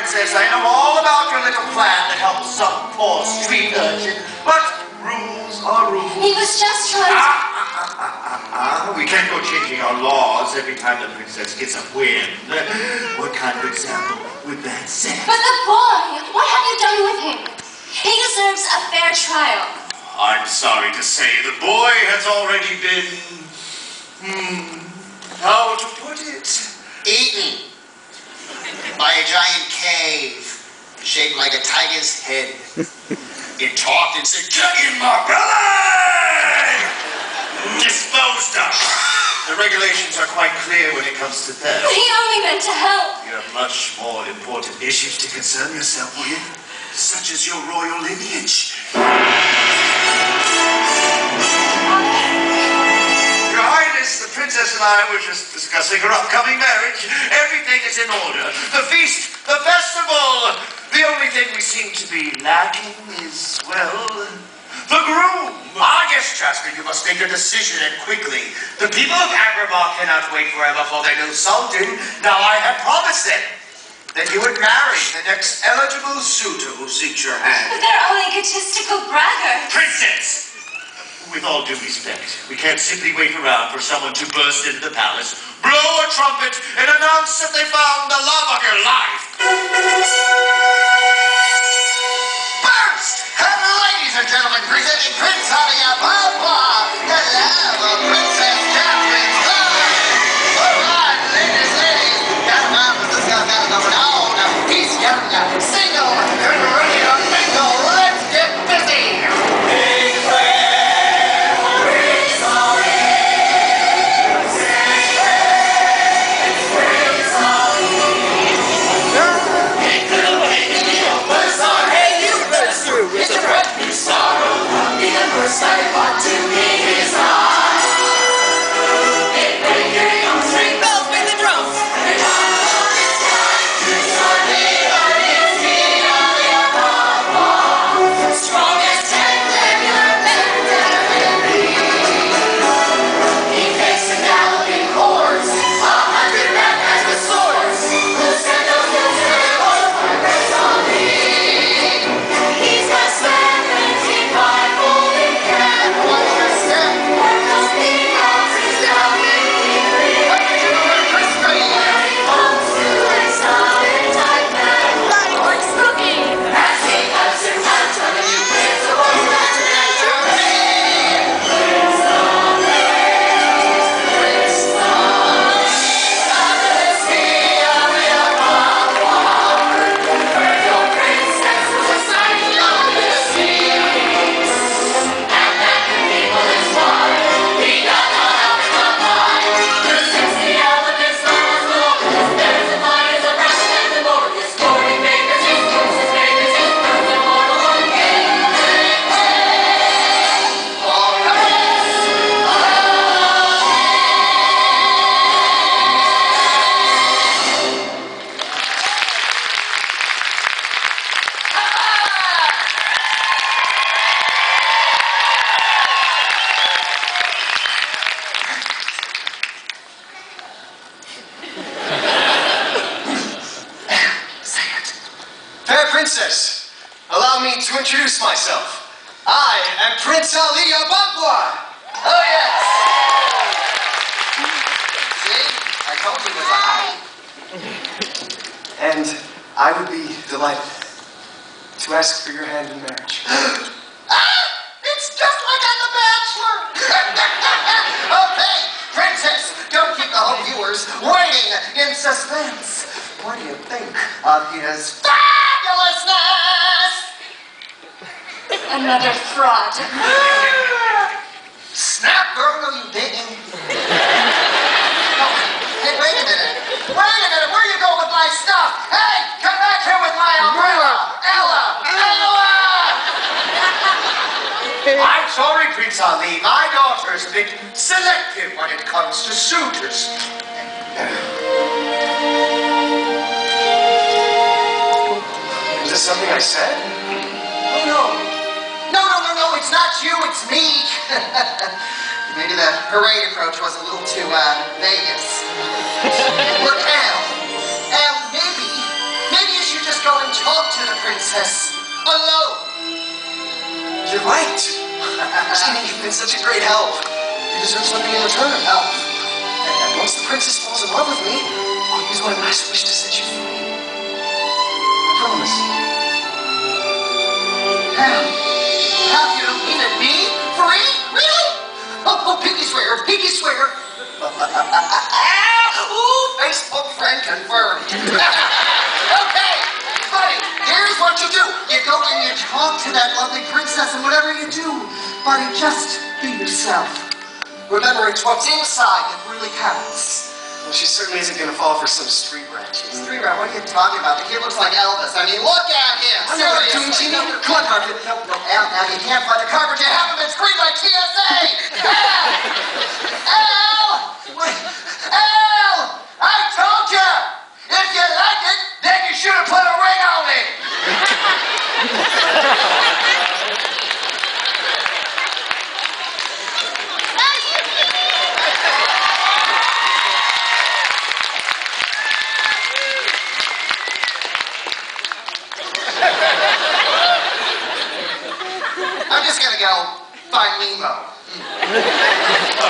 Princess. I know all about your little plan to help some poor street urchin. But rules are rules. He was just trying to... We can't go changing our laws every time the princess gets a win. What kind of example would that set? But the boy, what have you done with him? He deserves a fair trial. I'm sorry to say the boy has already been... how to put it? Eaten by a giant cave shaped like a tiger's head. It talked and said, "Get in my belly!" Disposed of. The regulations are quite clear when it comes to theft. He only meant to help. You have much more important issues to concern yourself with, such as your royal lineage. Your Highness, the princess and I were just discussing her upcoming marriage. Everything is in order. The feast, the festival. The only thing we seem to be lacking is, well, the groom. I guess, Jasper, you must make a decision and quickly. The people of Agrabah cannot wait forever for their new sultan. Now I have promised them that you would marry the next eligible suitor who seeks your hand. But they're all egotistical braggarts. Princess! With all due respect, we can't simply wait around for someone to burst into the palace, blow a trumpet, and announce that they found the love of your life. First, ladies and gentlemen, presenting Prince Aliyah, the love of Princess Catherine's life. All right, ladies, got a man with this guy got going on. He's young, single, and ready to mingle. Let's get busy. Princess, allow me to introduce myself. I am Prince Aliyah. Oh, yes. See? I told you it was a high. And I would be delighted to ask for your hand in marriage. It's just like on The Bachelor. Okay, Princess, don't keep the home viewers waiting in suspense. What do you think of his fabulousness? Another fraud. Snap, girl, no you didn't. Hey, wait a minute. Where you go with my stuff? Hey, come back here with my umbrella. Ella. I'm sorry, Prince Ali. My daughter's a bit selective when it comes to suitors. Is this something I said? Oh, no. No, it's not you, it's me. Maybe the parade approach was a little too, Vegas. Look, Al, maybe you should just princess alone. You're right. Genie, you've been such a great help. You deserve something in return. Help. And once the princess falls in love with me, I'll use my last wish to set you free. I promise. Have you even me? Free? Really? Oh, pinky swear, pinky swear. Ooh, Facebook friend confirmed. Okay, buddy, here's what you do. You go and you talk to that lovely princess, and whatever you do, buddy, just be yourself. Remember, it's what's inside that really counts. Well, she certainly isn't going to fall for some street rat. Street rat, what are you talking about? The kid looks like Elvis. I mean, look at him. I know what I'm doing, Seriously. Genie. Come on, Carpet. No, Al, you can't find the carpet. You haven't been screened by TSA. Al! Al! I told you! If you like it, then you should have put a ring on it. I'm just gonna go find Nemo.